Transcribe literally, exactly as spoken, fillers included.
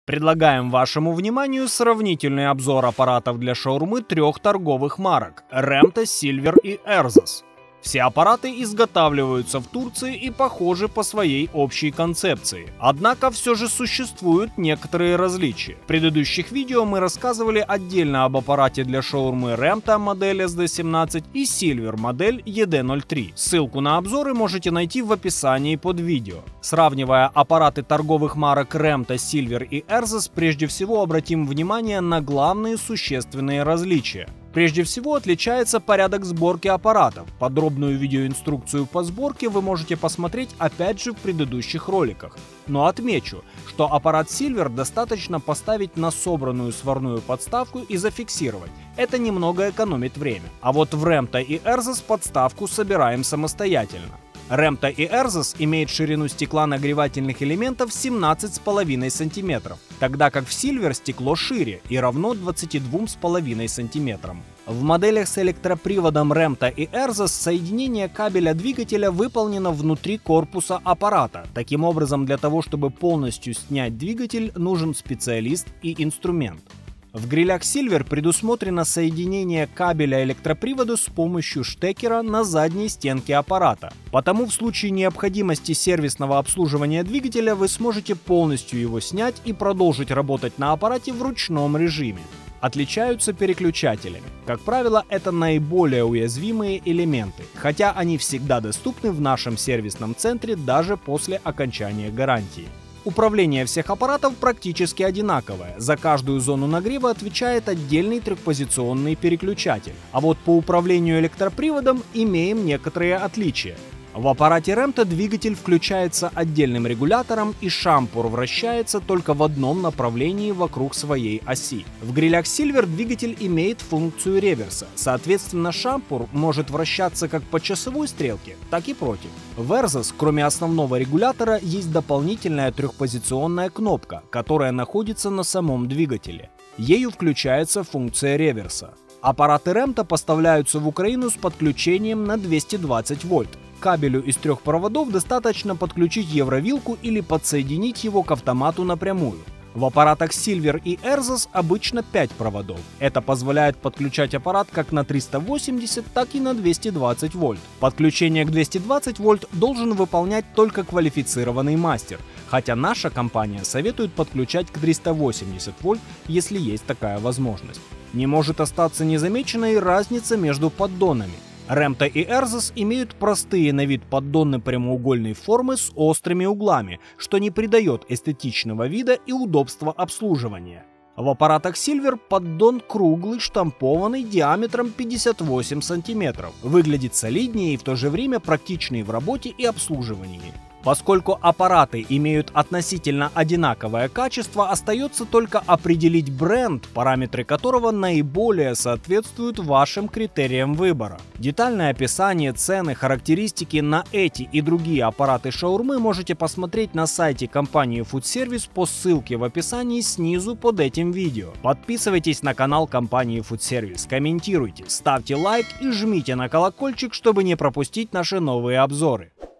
Предлагаем вашему вниманию сравнительный обзор аппаратов для шаурмы трех торговых марок – Ремта, Silver и Erzos. Все аппараты изготавливаются в Турции и похожи по своей общей концепции. Однако все же существуют некоторые различия. В предыдущих видео мы рассказывали отдельно об аппарате для шаурмы Ремта модель эс дэ семнадцать и Silver модель и дэ ноль три. Ссылку на обзоры можете найти в описании под видео. Сравнивая аппараты торговых марок Ремта, Silver и Erzos, прежде всего обратим внимание на главные существенные различия. Прежде всего отличается порядок сборки аппаратов. Подробную видеоинструкцию по сборке вы можете посмотреть опять же в предыдущих роликах. Но отмечу, что аппарат Silver достаточно поставить на собранную сварную подставку и зафиксировать. Это немного экономит время. А вот в Ремта и Erzos подставку собираем самостоятельно. Ремта и Erzos имеют ширину стекла нагревательных элементов семнадцать с половиной сантиметров, тогда как в Silver стекло шире и равно двадцати двум с половиной сантиметрам. В моделях с электроприводом Ремта и Erzos соединение кабеля двигателя выполнено внутри корпуса аппарата. Таким образом, для того, чтобы полностью снять двигатель, нужен специалист и инструмент. В грилях Silver предусмотрено соединение кабеля электропривода с помощью штекера на задней стенке аппарата. Потому в случае необходимости сервисного обслуживания двигателя вы сможете полностью его снять и продолжить работать на аппарате в ручном режиме. Отличаются переключателями. Как правило, это наиболее уязвимые элементы, хотя они всегда доступны в нашем сервисном центре даже после окончания гарантии. Управление всех аппаратов практически одинаковое. За каждую зону нагрева отвечает отдельный трехпозиционный переключатель. А вот по управлению электроприводом имеем некоторые отличия. В аппарате Ремта двигатель включается отдельным регулятором и шампур вращается только в одном направлении вокруг своей оси. В грилях Silver двигатель имеет функцию реверса, соответственно шампур может вращаться как по часовой стрелке, так и против. В Erzos, кроме основного регулятора, есть дополнительная трехпозиционная кнопка, которая находится на самом двигателе. Ею включается функция реверса. Аппараты Ремта поставляются в Украину с подключением на двести двадцать вольт. Кабелю из трех проводов достаточно подключить евровилку или подсоединить его к автомату напрямую. В аппаратах Silver и Erzos обычно пять проводов. Это позволяет подключать аппарат как на триста восемьдесят, так и на двести двадцать вольт. Подключение к двести двадцать вольт должен выполнять только квалифицированный мастер, хотя наша компания советует подключать к триста восемьдесят вольт, если есть такая возможность. Не может остаться незамеченной разница между поддонами. Ремта и Erzos имеют простые на вид поддоны прямоугольной формы с острыми углами, что не придает эстетичного вида и удобства обслуживания. В аппаратах Silver поддон круглый, штампованный, диаметром пятьдесят восемь сантиметров. Выглядит солиднее и в то же время практичный в работе и обслуживании. Поскольку аппараты имеют относительно одинаковое качество, остается только определить бренд, параметры которого наиболее соответствуют вашим критериям выбора. Детальное описание, цены, характеристики на эти и другие аппараты шаурмы можете посмотреть на сайте компании Food Service по ссылке в описании снизу под этим видео. Подписывайтесь на канал компании Food Service, комментируйте, ставьте лайк и жмите на колокольчик, чтобы не пропустить наши новые обзоры.